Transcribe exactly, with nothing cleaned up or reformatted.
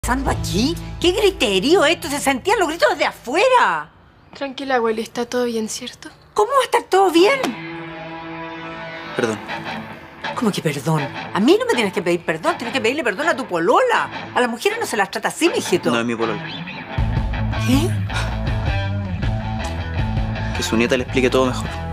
¿Pasando aquí? ¿Qué griterío esto? Se sentían los gritos desde afuera. Tranquila, abuela, está todo bien, ¿cierto? ¿Cómo va a estar todo bien? Perdón. ¿Cómo que perdón? A mí no me tienes que pedir perdón, tienes que pedirle perdón a tu polola. A las mujeres no se las trata así, mijito. No es mi polola. ¿Qué? Que su nieta le explique todo mejor.